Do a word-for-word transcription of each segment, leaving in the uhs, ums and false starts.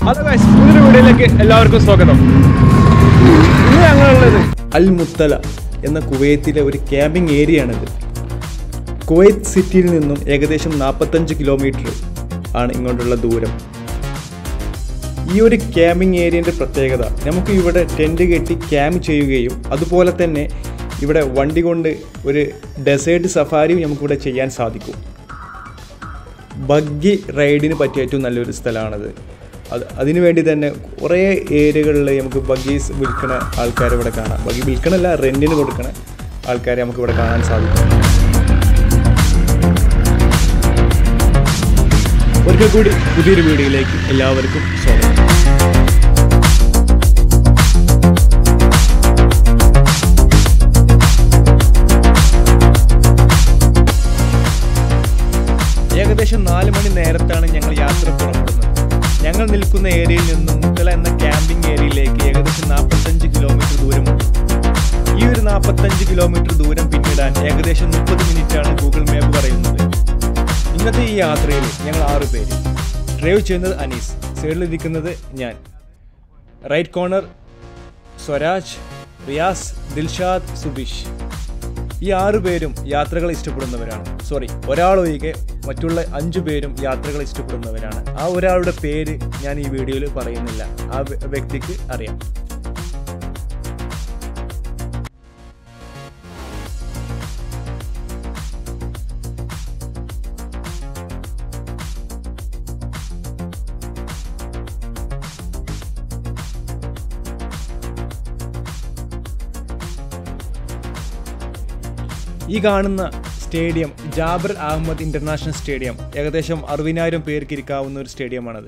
Hello guys, പുതിയൊരു വീഡിയോയിലേക്ക് എല്ലാവർക്കും സ്വാഗതം. ഇന്ന് ഞങ്ങളുള്ളത് അൽ മുത്തല എന്ന കുവൈത്തിലെ ഒരു ക്യാമ്പിംഗ് ഏരിയയാണിത്. കുവൈത്ത് സിറ്റിയിൽ നിന്നും ഏകദേശം നാൽപ്പത്തഞ്ച് കിലോമീറ്റർ ആണ് ഇങ്ങോട്ടുള്ള ദൂരം. ഈ ഒരു ക്യാമ്പിംഗ് ഏരിയൻ്റെ പ്രത്യേകത, നമുക്ക് ഇവിടെ ടെൻറ്റ് കെട്ടി ക്യാമ്പ് ചെയ്യുകയും അതുപോലെ തന്നെ ഇവിടെ വണ്ടി കൊണ്ട് ഒരു ഡെസേർട്ട് സഫാരിയും നമുക്കിവിടെ ചെയ്യാൻ സാധിക്കും. ബഗ്ഗി റൈഡിന് പറ്റിയ ഏറ്റവും നല്ലൊരു സ്ഥലമാണത്. അത് അതിനു വേണ്ടി തന്നെ കുറേ ഏരിയകളിൽ നമുക്ക് ബഗ്ഗീസ് വിൽക്കുന്ന ആൾക്കാർ ഇവിടെ കാണാം. ബഗ്ഗി വിൽക്കണമല്ല, റെൻറ്റിന് കൊടുക്കുന്ന ആൾക്കാരെ നമുക്ക് ഇവിടെ കാണാൻ സാധിക്കും. ഒരിക്കൽ കൂടി പുതിയൊരു വീഡിയോയിലേക്ക് എല്ലാവർക്കും സ്വാഗതം. ഏകദേശം നാല് മണി നേരത്താണ് ഞങ്ങൾ യാത്ര പുറപ്പെടുന്നത്. ഞങ്ങൾ നിൽക്കുന്ന ഏരിയയിൽ നിന്നും മുത്തല എന്ന ക്യാമ്പിംഗ് ഏരിയയിലേക്ക് ഏകദേശം നാൽപ്പത്തഞ്ച് കിലോമീറ്റർ ദൂരമുണ്ട്. ഈ ഒരു നാൽപ്പത്തഞ്ച് കിലോമീറ്റർ ദൂരം പിന്നിടാൻ ഏകദേശം മുപ്പത് മിനിറ്റാണ് ഗൂഗിൾ മാപ്പ് പറയുന്നത്. ഇന്നത്തെ ഈ യാത്രയിൽ ഞങ്ങൾ ആറു പേര്. ഡ്രൈവ് ചെയ്യുന്നത് അനീസ്, സൈഡിലിരിക്കുന്നത് ഞാൻ. Right corner Swaraj, Riyas, Dilshad, Subeesh. ഈ ആറു പേരും യാത്രകൾ ഇഷ്ടപ്പെടുന്നവരാണ്. സോറി, ഒരാളൊഴികെ മറ്റുള്ള അഞ്ചു പേരും യാത്രകൾ ഇഷ്ടപ്പെടുന്നവരാണ്. ആ ഒരാളുടെ പേര് ഞാൻ ഈ വീഡിയോയിൽ പറയുന്നില്ല, ആ വ്യക്തിക്ക് അറിയാം. ഈ കാണുന്ന stadium Jaber Ahmad International Stadium. ഏകദേശം അറുപതിനായിരം പേർക്ക് ഇരിക്കാവുന്ന ഒരു സ്റ്റേഡിയമാണത്.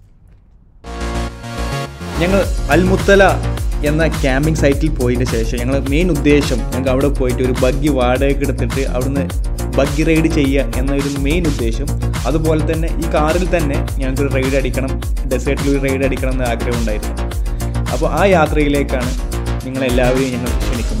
ഞങ്ങൾ അൽ മുത്തല എന്ന ക്യാമ്പിംഗ് സൈറ്റിൽ പോയതിന് ശേഷം ഞങ്ങൾ മെയിൻ ഉദ്ദേശം ഞങ്ങൾക്ക് അവിടെ പോയിട്ട് ഒരു ബഗ്ഗി വാടകയ്ക്ക് എടുത്തിട്ട് അവിടുന്ന് ബഗ്ഗി റൈഡ് ചെയ്യുക എന്നൊരു മെയിൻ ഉദ്ദേശം. അതുപോലെ തന്നെ ഈ കാറിൽ തന്നെ ഞങ്ങൾക്കൊരു റൈഡ് അടിക്കണം, ഡെസേർട്ടിൽ ഒരു റൈഡ് അടിക്കണം എന്ന ആഗ്രഹം ഉണ്ടായിരുന്നു. അപ്പോൾ ആ യാത്രയിലേക്കാണ് നിങ്ങളെല്ലാവരെയും ഞങ്ങൾ ക്ഷണിക്കുന്നത്.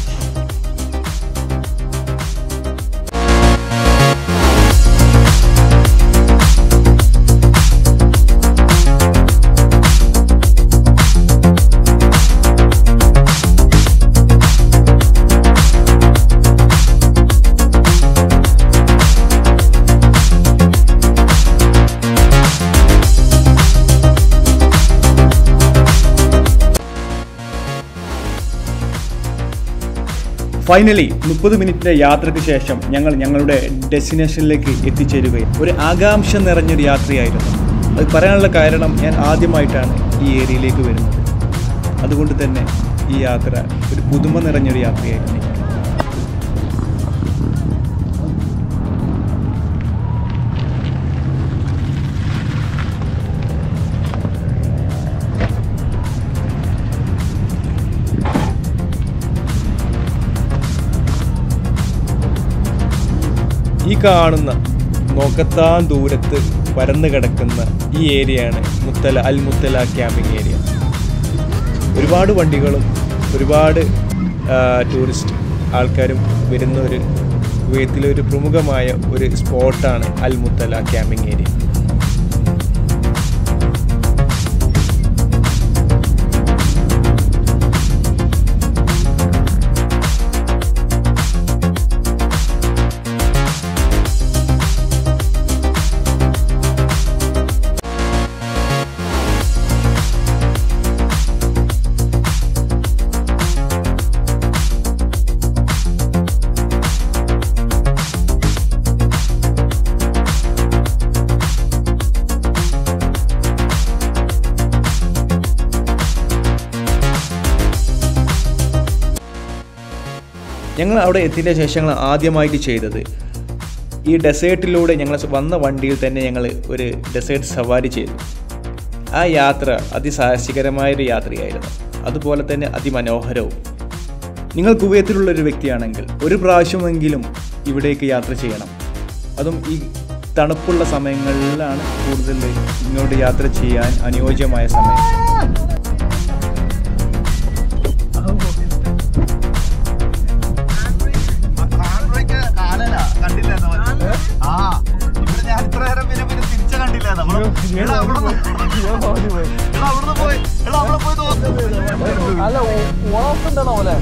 ഫൈനലി മുപ്പത് മിനിറ്റിൻ്റെ യാത്രയ്ക്ക് ശേഷം ഞങ്ങൾ ഞങ്ങളുടെ ഡെസ്റ്റിനേഷനിലേക്ക് എത്തിച്ചേരുകയും ഒരു ആകാംക്ഷ നിറഞ്ഞൊരു യാത്രയായിരുന്നു. അത് പറയാനുള്ള കാരണം, ഞാൻ ആദ്യമായിട്ടാണ് ഈ ഏരിയയിലേക്ക് വരുന്നത്. അതുകൊണ്ട് തന്നെ ഈ യാത്ര ഒരു പുതുമ നിറഞ്ഞൊരു യാത്രയായിരുന്നു. ഈ കാണുന്ന നോക്കത്താൻ ദൂരത്ത് പരന്നു കിടക്കുന്ന ഈ ഏരിയയാണ് Mutla, Al Mutla camping area. ഒരുപാട് വണ്ടികളും ഒരുപാട് ടൂറിസ്റ്റ് ആൾക്കാരും വരുന്ന ഒരു കുവൈത്തിലെ ഒരു പ്രമുഖമായ ഒരു സ്പോട്ടാണ് അൽ മുത്തല ക്യാമ്പിംഗ് ഏരിയ. ഞങ്ങൾ അവിടെ എത്തിയതിന് ശേഷം ഞങ്ങൾ ആദ്യമായിട്ട് ചെയ്തത് ഈ ഡെസേർട്ടിലൂടെ ഞങ്ങൾ വന്ന വണ്ടിയിൽ തന്നെ ഞങ്ങൾ ഒരു ഡെസേർട്ട് സവാരി ചെയ്തു. ആ യാത്ര അതിസാഹസികരമായൊരു യാത്രയായിരുന്നു, അതുപോലെ തന്നെ അതിമനോഹരവും. നിങ്ങൾ കുവൈത്തിലുള്ളൊരു വ്യക്തിയാണെങ്കിൽ ഒരു പ്രാവശ്യമെങ്കിലും ഇവിടേക്ക് യാത്ര ചെയ്യണം. അതും ഈ തണുപ്പുള്ള സമയങ്ങളിലാണ് കൂടുതൽ ഇങ്ങോട്ട് യാത്ര ചെയ്യാൻ അനുയോജ്യമായ സമയം. അല്ല ഓളാവുന്നുണ്ടാണോ അല്ലേ?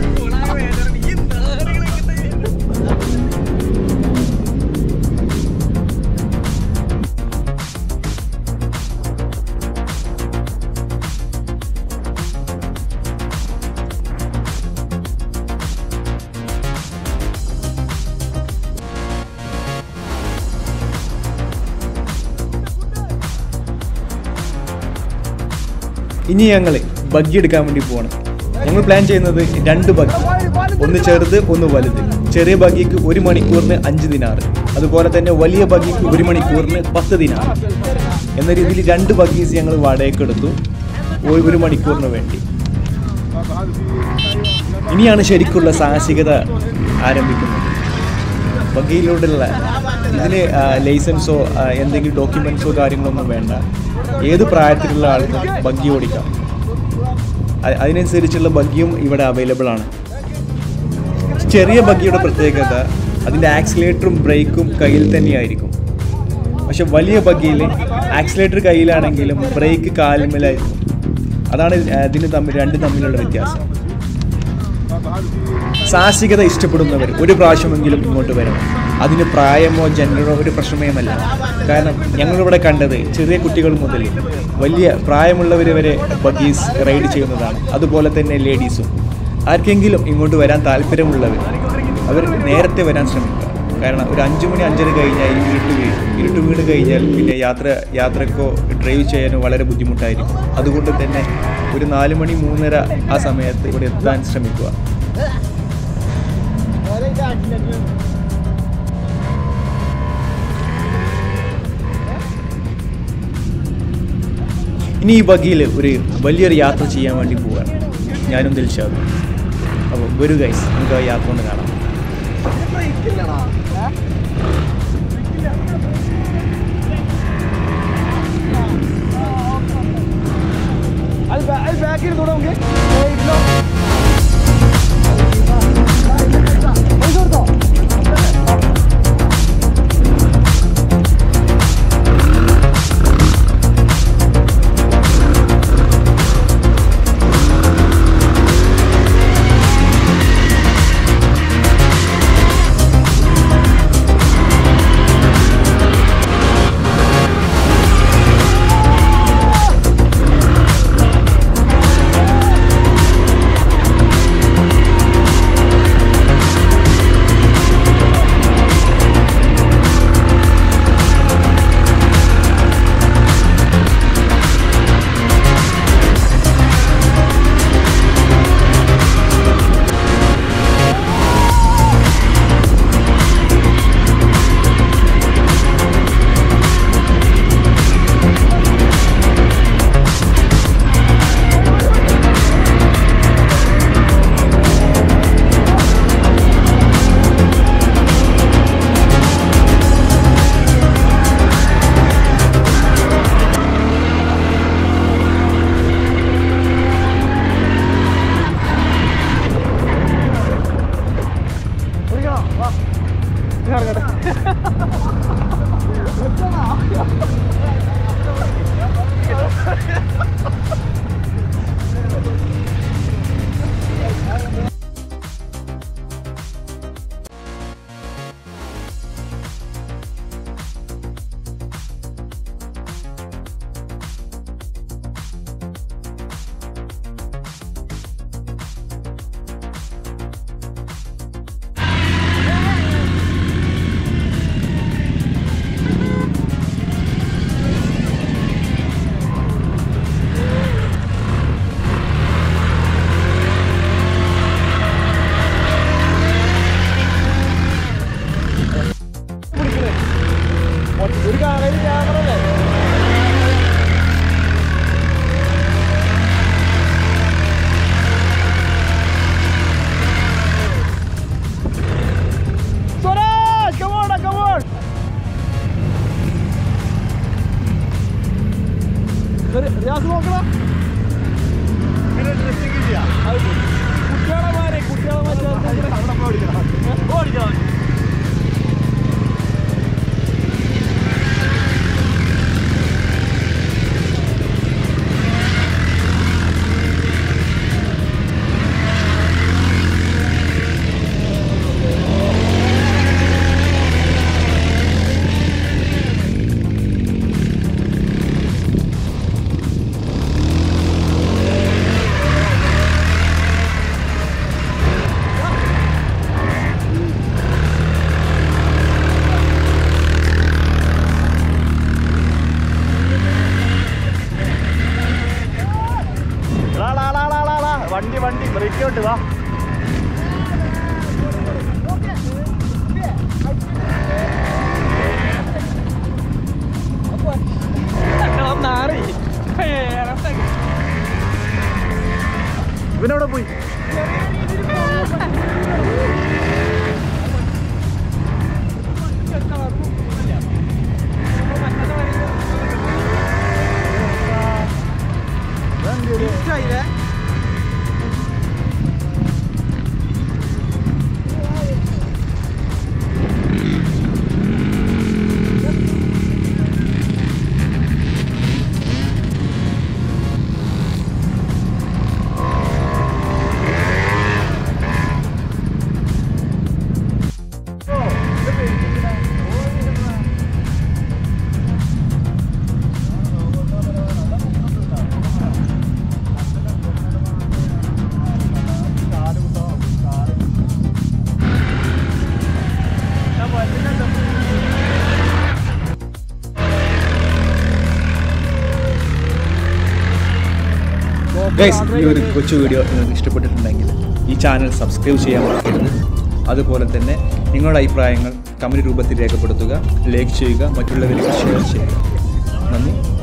ഇനി ഞങ്ങൾ ബഗ്ഗി എടുക്കാൻ വേണ്ടി പോകണം. ഞങ്ങൾ പ്ലാൻ ചെയ്യുന്നത് രണ്ട് ബഗ്ഗി, ഒന്ന് ചെറുത് ഒന്ന് വലുത്. ചെറിയ ബഗ്ഗിക്ക് ഒരു മണിക്കൂറിന് അഞ്ച് ദിനാറ്, അതുപോലെ തന്നെ വലിയ ബഗ്ഗിക്ക് ഒരു മണിക്കൂറിന് പത്ത് ദിനാറ് എന്ന രീതിയിൽ രണ്ട് ബഗ്ഗീസ് ഞങ്ങൾ വാടകയ്ക്ക് എടുത്തു ഒരു മണിക്കൂറിന് വേണ്ടി. ഇനിയാണ് ശരിക്കുള്ള സാഹസികത ആരംഭിക്കുന്നത്. ബഗ്ഗിയിലൂടെയുള്ള ഇതിന് ലൈസൻസോ എന്തെങ്കിലും ഡോക്യുമെൻറ്റ്സോ കാര്യങ്ങളൊന്നും വേണ്ട. ഏത് പ്രായത്തിലുള്ള ആൾക്കും ബഗ്ഗി ഓടിക്കാം. അതിനനുസരിച്ചുള്ള ബഗ്ഗിയും ഇവിടെ അവൈലബിൾ ആണ്. ചെറിയ ബഗ്ഗിയുടെ പ്രത്യേകത അതിൻ്റെ ആക്സിലേറ്ററും ബ്രേക്കും കയ്യിൽ തന്നെയായിരിക്കും. പക്ഷെ വലിയ ബഗ്ഗിയിൽ ആക്സിലേറ്റർ കയ്യിലാണെങ്കിലും ബ്രേക്ക് കാലുമേലായിരിക്കും. അതാണ് ഇതിന് തമ്മിൽ രണ്ട് തമ്മിലുള്ള വ്യത്യാസം. സാഹസികത ഇഷ്ടപ്പെടുന്നവർ ഒരു പ്രാവശ്യമെങ്കിലും ഇങ്ങോട്ട് വരണം. അതിന് പ്രായമോ ജെൻഡറോ ഒരു പ്രശ്നമേമല്ല. കാരണം ഞങ്ങളിവിടെ കണ്ടത് ചെറിയ കുട്ടികൾ മുതൽ വലിയ പ്രായമുള്ളവർ വരെ ബഗ്ഗീസ് റൈഡ് ചെയ്യുന്നതാണ്. അതുപോലെ തന്നെ ലേഡീസും. ആർക്കെങ്കിലും ഇങ്ങോട്ട് വരാൻ താല്പര്യമുള്ളവർ അവർ നേരത്തെ വരാൻ ശ്രമിക്കുക. കാരണം ഒരു അഞ്ചു മണി അഞ്ചര കഴിഞ്ഞാൽ ഇരുട്ട് വീഴും. ഇരുട്ട് വീണ് കഴിഞ്ഞാൽ പിന്നെ യാത്ര യാത്രക്കോ ഡ്രൈവ് ചെയ്യാനോ വളരെ ബുദ്ധിമുട്ടായിരിക്കും. അതുകൊണ്ട് തന്നെ ഒരു നാല് മണി മൂന്നര ആ സമയത്ത് ഇവിടെ എത്താൻ ശ്രമിക്കുക. ഇനി ഈ ബഗ്ഗിയിൽ ഒരു വലിയൊരു യാത്ര ചെയ്യാൻ വേണ്ടി പോവാണ് ഞാനും ദിൽഷാദും. അപ്പോൾ വരൂ ഗൈസ്, നമുക്ക് ആ യാത്ര ഒന്ന് കാണാം. ബാക്കിൽ തുടങ്ങി വണ്ടി വണ്ടി ബ്രേക്ക് ഔട്ട് വാ. ഇവനവിടെ പോയി. ഗൈസ്, ഈ ഒരു കൊച്ചു വീഡിയോ നിങ്ങൾക്ക് ഇഷ്ടപ്പെട്ടിട്ടുണ്ടെങ്കിൽ ഈ ചാനൽ സബ്സ്ക്രൈബ് ചെയ്യാൻ മറക്കരുത്. അതുപോലെ തന്നെ നിങ്ങളുടെ അഭിപ്രായങ്ങൾ കമൻറ്റ് രൂപത്തിൽ രേഖപ്പെടുത്തുക, ലൈക്ക് ചെയ്യുക, മറ്റുള്ളവർക്ക് ഷെയർ ചെയ്യുക. നന്ദി.